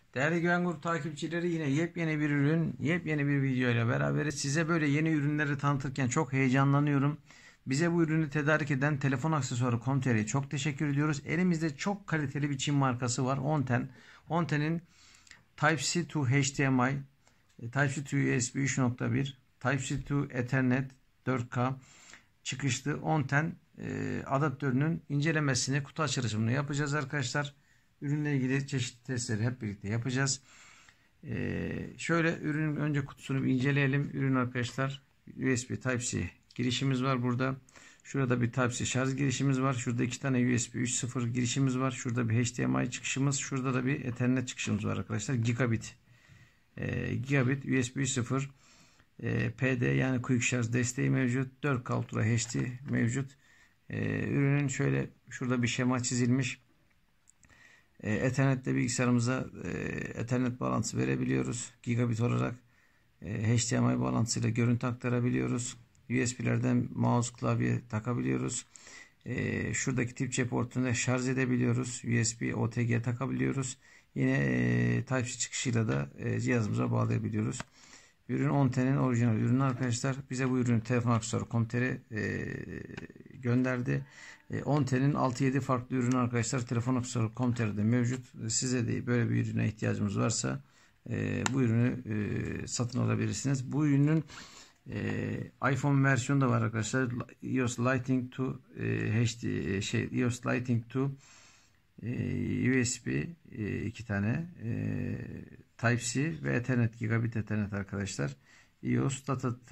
Değerli Güven Grup takipçileri, yine yepyeni bir ürün, yepyeni bir video ile beraberiz. Size böyle yeni ürünleri tanıtırken çok heyecanlanıyorum. Bize bu ürünü tedarik eden Telefon Aksesuarı Com.tr'ye çok teşekkür ediyoruz. Elimizde çok kaliteli bir Çin markası var. Onten. Onten'in Type-C to HDMI, Type-C to USB 3.1, Type-C to Ethernet 4K çıkışlı Onten adaptörünün incelemesini, kutu açılışını yapacağız arkadaşlar. Ürünle ilgili çeşitli testleri hep birlikte yapacağız. Şöyle ürünün önce kutusunu bir inceleyelim. Ürün arkadaşlar, USB Type-C girişimiz var burada. Şurada bir Type-C şarj girişimiz var. Şurada iki tane USB 3.0 girişimiz var. Şurada bir HDMI çıkışımız. Şurada da bir Ethernet çıkışımız var arkadaşlar. Gigabit USB 3.0 PD yani Quick Charge desteği mevcut. 4K Ultra HD mevcut. Ürünün şöyle şurada bir şema çizilmiş. Ethernet'te bilgisayarımıza Ethernet bağlantısı verebiliyoruz. Gigabit olarak HDMI bağlantısıyla görüntü aktarabiliyoruz. USB'lerden mouse, klavye takabiliyoruz. Şuradaki tip C portunu şarj edebiliyoruz. USB, OTG takabiliyoruz. Yine Type-C çıkışıyla da cihazımıza bağlayabiliyoruz. Ürün Onten'in orijinal ürünü arkadaşlar. Bize bu ürünü Telefon Aksesuarı Com.tr gönderdi. Onten'in 6-7 farklı ürünü arkadaşlar Telefon Aksesuarı Com.tr'de mevcut. Size de böyle bir ürüne ihtiyacımız varsa bu ürünü satın alabilirsiniz. Bu ürünün iPhone versiyonu da var arkadaşlar. iOS Lighting to HD iOS Lighting to USB 2 tane Type-C ve Ethernet, Gigabit Ethernet arkadaşlar. iOS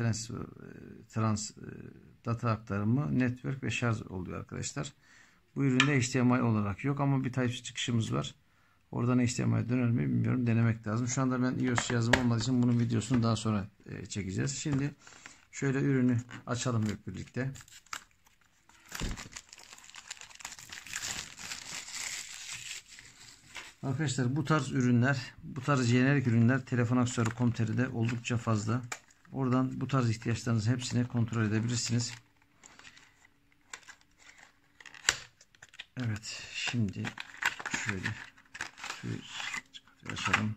data aktarımı, network ve şarj oluyor arkadaşlar. Bu üründe HDMI olarak yok ama bir Type-C çıkışımız var. Oradan HDMI döner mi bilmiyorum, denemek lazım. Şu anda ben iOS cihazım olmadığı için bunun videosunu daha sonra çekeceğiz. Şimdi şöyle ürünü açalım hep birlikte. Arkadaşlar bu tarz ürünler, bu tarz jenerik ürünler Telefon Aksesuarı Com.tr'de oldukça fazla. Oradan bu tarz ihtiyaçlarınızı hepsini kontrol edebilirsiniz. Evet, şimdi şöyle açalım.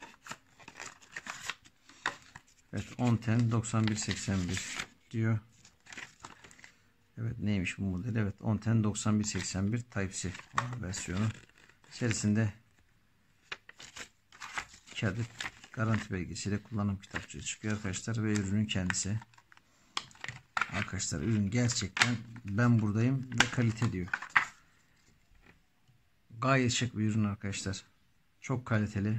Evet, Onten 9181 diyor. Evet, neymiş bu model? Evet, Onten 9181 Type-C versiyonu. İçerisinde 2 adet garanti belgesiyle kullanım kitapçığı çıkıyor arkadaşlar ve ürünün kendisi. Arkadaşlar ürün gerçekten ben buradayım ve kalite diyor. Gayet şık bir ürün arkadaşlar. Çok kaliteli.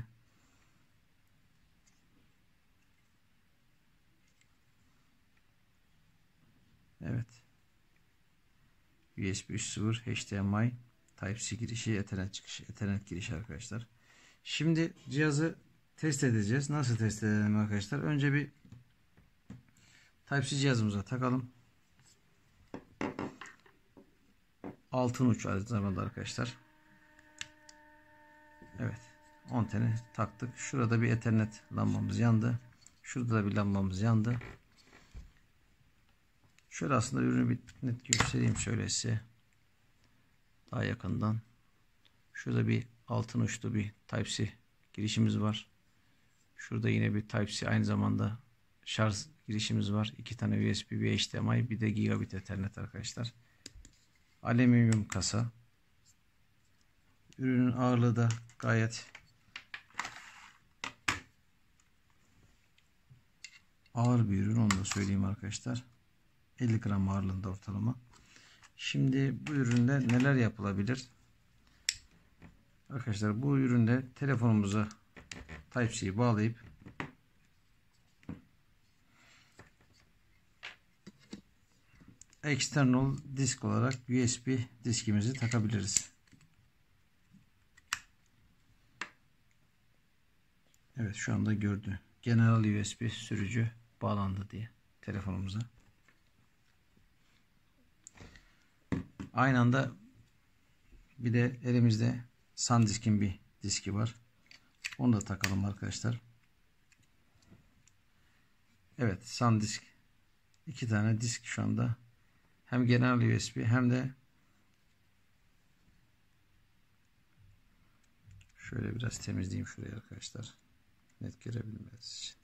Evet. USB 3.0 HDMI Type-C girişi, Ethernet çıkışı, Ethernet girişi arkadaşlar. Şimdi cihazı test edeceğiz. Nasıl test edelim arkadaşlar? Önce bir Type-C cihazımıza takalım. Altın uç aynı zamanda arkadaşlar. Evet. Onten'i taktık. Şurada bir Ethernet lambamız yandı. Şurada da bir lambamız yandı. Şöyle aslında ürünü bir net göstereyim şöyle size. Daha yakından. Şurada bir altın uçlu bir Type-C girişimiz var. Şurada yine bir Type-C aynı zamanda şarj girişimiz var. 2 tane USB, bir HDMI, bir de Gigabit Ethernet arkadaşlar. Alüminyum kasa. Ürünün ağırlığı da gayet ağır bir ürün, onu da söyleyeyim arkadaşlar. 50 gram ağırlığında ortalama. Şimdi bu üründe neler yapılabilir? Arkadaşlar bu üründe telefonumuza Type-C'yi bağlayıp external disk olarak USB diskimizi takabiliriz. Evet, şu anda gördü. General USB sürücü bağlandı diye telefonumuza. Aynı anda bir de elimizde SanDisk'in bir diski var. Onu da takalım arkadaşlar. Evet, SanDisk 2 tane disk şu anda. Hem genel USB hem de Şöyle biraz temizleyeyim şurayı arkadaşlar. Net görebilmeniz için.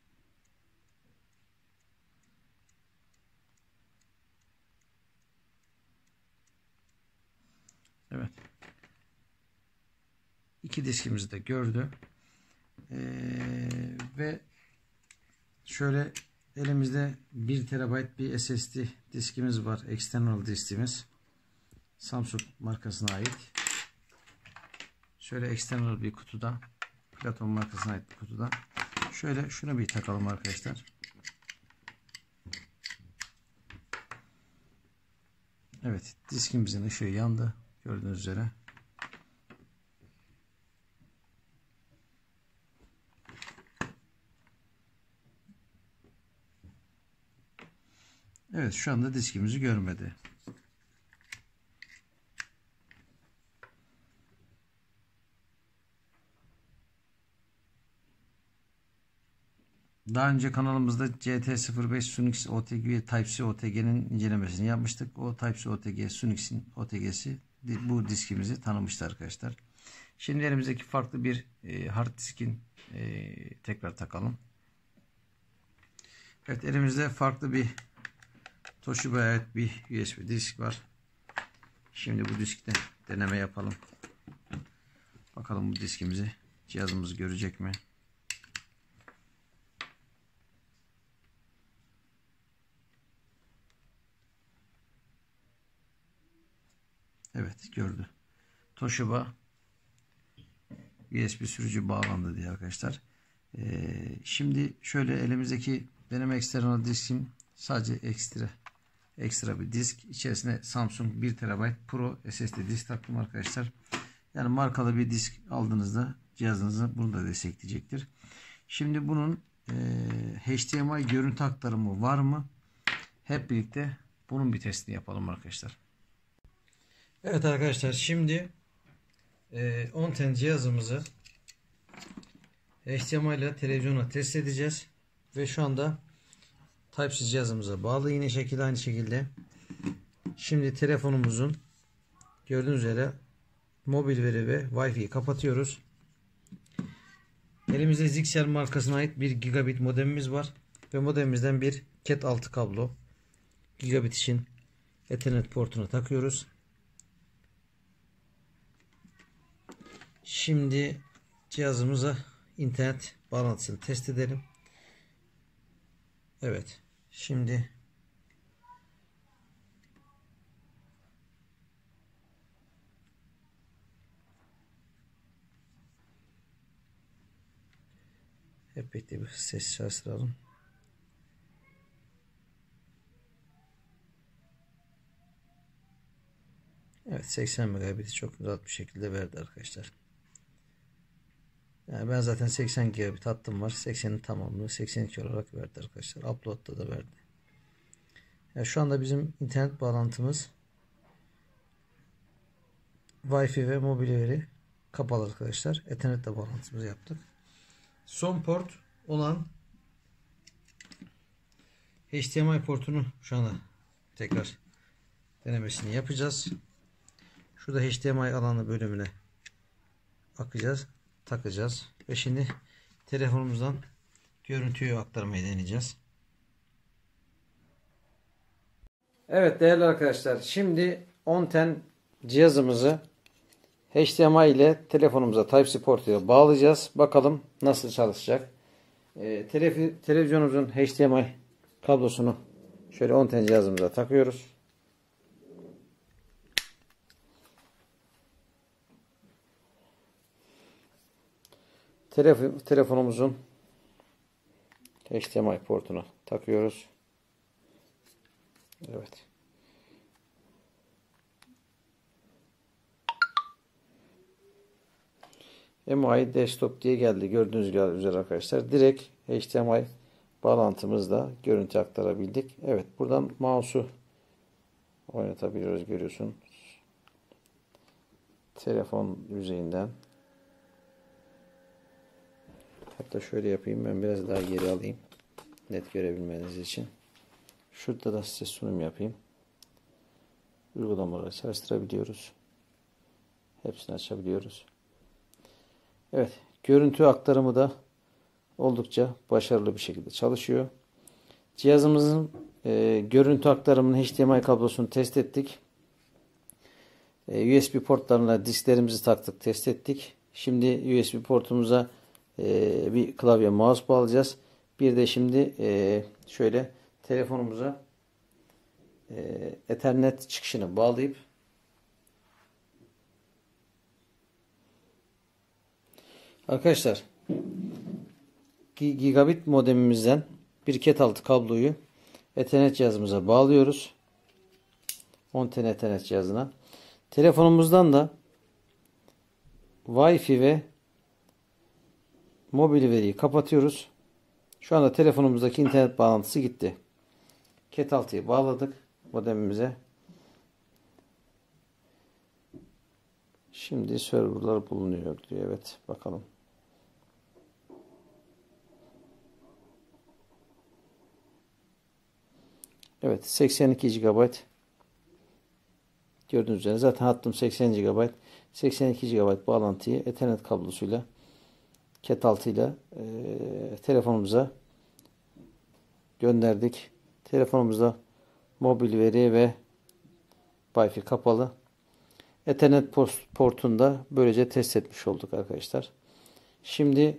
Evet. İki diskimizi de gördü. Ve şöyle elimizde 1 TB bir SSD diskimiz var. External diskimiz. Samsung markasına ait. Şöyle external bir kutuda. Platon markasına ait bir kutuda. Şöyle şunu bir takalım arkadaşlar. Evet, diskimizin ışığı yandı. Gördüğünüz üzere. Evet, şu anda diskimizi görmedi. Daha önce kanalımızda CT05 Sunix OTG ve Type-C OTG'nin incelemesini yapmıştık. O Type-C OTG Sunix'in OTG'si bu diskimizi tanımıştı arkadaşlar. Şimdi elimizdeki farklı bir hard diskin tekrar takalım. Evet, elimizde farklı bir Toshiba'ya ait bir USB disk var. Şimdi bu diskte deneme yapalım. Bakalım bu diskimizi cihazımız görecek mi? Evet, gördü. Toshiba USB sürücü bağlandı diye arkadaşlar. Şimdi şöyle elimizdeki benim eksternal diskim sadece ekstra bir disk. İçerisine Samsung 1 TB Pro SSD disk taktım arkadaşlar. Yani markalı bir disk aldığınızda cihazınızı bunu da destekleyecektir. Şimdi bunun HDMI görüntü aktarımı var mı? Hep birlikte bunun bir testini yapalım arkadaşlar. Evet arkadaşlar, şimdi 10 ten cihazımızı HDMI ile televizyona test edeceğiz. Ve şu anda Type-C cihazımıza bağlı yine aynı şekilde. Şimdi telefonumuzun gördüğünüz üzere mobil veri ve Wi-Fi'yi kapatıyoruz. Elimizde Zixel markasına ait bir gigabit modemimiz var. Ve modemimizden bir Cat 6 kablo gigabit için Ethernet portuna takıyoruz. Şimdi cihazımıza internet bağlantısını test edelim. Evet. Şimdi hep birlikte bir ses çalıştıralım. Evet, 80 megabit'i çok rahat bir şekilde verdi arkadaşlar. Yani ben zaten 80 gigabit hattım var. 80'in tamamını 82 olarak verdi arkadaşlar. Upload'da da verdi. Yani şu anda bizim internet bağlantımız Wi-Fi ve mobil veri kapalı arkadaşlar. Ethernet bağlantımızı yaptık. Son port olan HDMI portunu şu anda tekrar denemesini yapacağız. Şurada HDMI alanı bölümüne takacağız ve şimdi telefonumuzdan görüntüyü aktarmayı deneyeceğiz. Evet değerli arkadaşlar, şimdi 10 ten cihazımızı HDMI ile telefonumuza Type-C portuyla bağlayacağız. Bakalım nasıl çalışacak. Televizyonumuzun HDMI kablosunu şöyle 10 ten cihazımıza takıyoruz. Telefonumuzun HDMI portuna takıyoruz. Evet. MI Desktop diye geldi. Gördüğünüz üzere arkadaşlar. Direkt HDMI bağlantımızla görüntü aktarabildik. Evet. Buradan mouse'u oynatabiliyoruz. Görüyorsun. Telefon yüzeyinden. Hatta şöyle yapayım. Ben biraz daha geri alayım. Net görebilmeniz için. Şurada da size sunum yapayım. Uygulamaları çalıştırabiliyoruz. Hepsini açabiliyoruz. Evet, görüntü aktarımı da oldukça başarılı bir şekilde çalışıyor. Cihazımızın görüntü aktarımının HDMI kablosunu test ettik. USB portlarına disklerimizi taktık, test ettik. Şimdi USB portumuza bir klavye, mouse bağlayacağız. Bir de şimdi şöyle telefonumuza Ethernet çıkışını bağlayıp arkadaşlar gigabit modemimizden bir cat altı kabloyu Ethernet cihazımıza bağlıyoruz. 10 tane Ethernet cihazına. Telefonumuzdan da Wi-Fi ve mobil veriyi kapatıyoruz. Şu anda telefonumuzdaki internet bağlantısı gitti. Cat 6'yı bağladık modemimize. Şimdi serverlar bulunuyor diyor. Evet, bakalım. Evet, 82 GB. Gördüğünüz üzere zaten hattım 80 GB. 82 GB bağlantıyı Ethernet kablosuyla Cat 6 ile telefonumuza gönderdik. Telefonumuzda mobil veri ve Wi-Fi kapalı. Ethernet portunda böylece test etmiş olduk arkadaşlar. Şimdi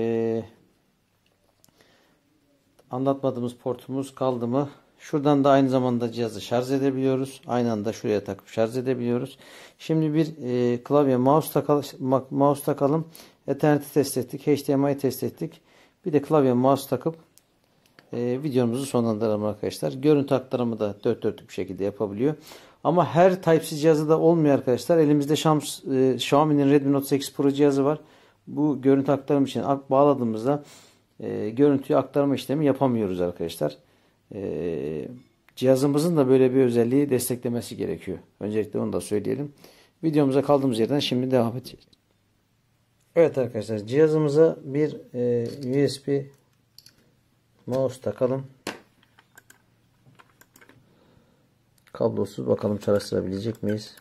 anlatmadığımız portumuz kaldı mı? Şuradan da aynı zamanda cihazı şarj edebiliyoruz. Aynı anda şuraya takıp şarj edebiliyoruz. Şimdi bir klavye, mouse takalım. Ethernet'i test ettik. HDMI'yi test ettik. Bir de klavye, mouse takıp videomuzu sonlandıralım arkadaşlar. Görüntü aktarımı da dört dörtlük bir şekilde yapabiliyor. Ama her Type-C cihazı da olmuyor arkadaşlar. Elimizde Xiaomi'nin Redmi Note 8 Pro cihazı var. Bu görüntü aktarım için bağladığımızda görüntüyü aktarma işlemi yapamıyoruz arkadaşlar. Cihazımızın da böyle bir özelliği desteklemesi gerekiyor. Öncelikle onu da söyleyelim. Videomuza kaldığımız yerden şimdi devam edeceğiz. Evet arkadaşlar, cihazımıza bir USB mouse takalım. Kablosuz bakalım çalıştırabilecek miyiz?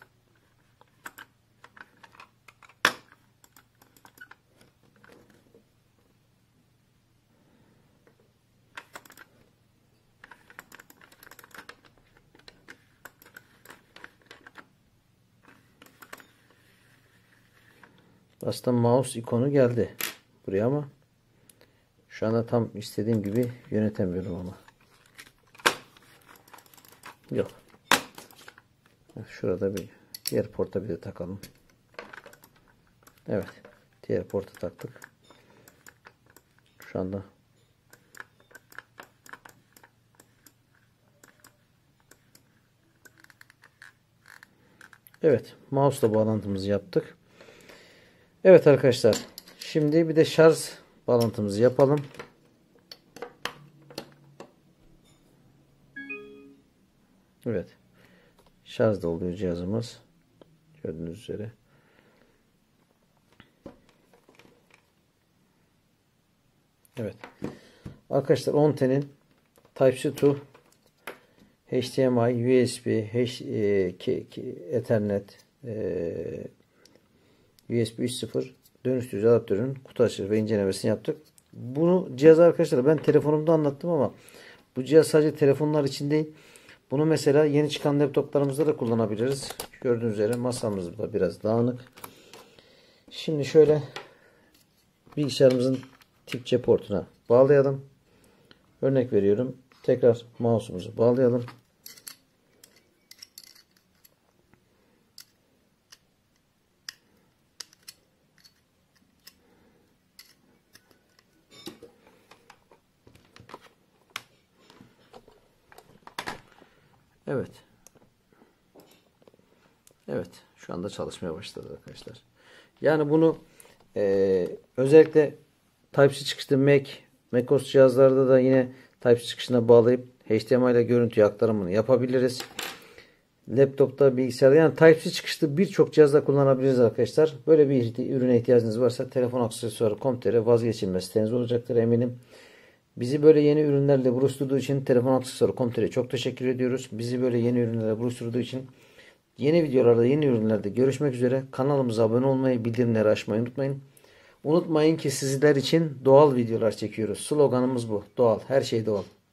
Aslında mouse ikonu geldi buraya ama şu anda tam istediğim gibi yönetemiyorum ama. Yok. Şurada bir diğer porta bir de takalım. Evet. Diğer porta taktık. Şu anda evet. Mouse'la bağlantımızı yaptık. Evet arkadaşlar. Şimdi bir de şarj bağlantımızı yapalım. Evet. Şarjda oluyor cihazımız. Gördüğünüz üzere. Evet. Arkadaşlar 10T'nin Type-C to HDMI, USB, Ethernet, USB 3.0 dönüştürücü adaptörün kutu açışı ve incelemesini yaptık. Bunu cihaz arkadaşlar ben telefonumda anlattım ama bu cihaz sadece telefonlar için değil. Bunu mesela yeni çıkan laptoplarımızda da kullanabiliriz. Gördüğünüz üzere masamız da biraz dağınık. Şimdi şöyle bilgisayarımızın tip C portuna bağlayalım. Örnek veriyorum. Tekrar mouse'umuzu bağlayalım. Evet. Evet. Şu anda çalışmaya başladı arkadaşlar. Yani bunu özellikle Type-C çıkışlı macOS cihazlarda da yine Type-C çıkışına bağlayıp HDMI ile görüntü aktarımını yapabiliriz. Laptopta, bilgisayarda yani Type-C çıkışlı birçok cihazda kullanabiliriz arkadaşlar. Böyle bir ürüne ihtiyacınız varsa telefon aksesuarı.com.tr vazgeçilmez siteniz olacaktır eminim. Bizi böyle yeni ürünlerle buluşturduğu için telefon aksesuarı.com.tr'ye çok teşekkür ediyoruz. Bizi böyle yeni ürünlerle buluşturduğu için yeni videolarda, yeni ürünlerde görüşmek üzere. Kanalımıza abone olmayı, bildirimleri açmayı unutmayın. Unutmayın ki sizler için doğal videolar çekiyoruz. Sloganımız bu. Doğal. Her şey doğal.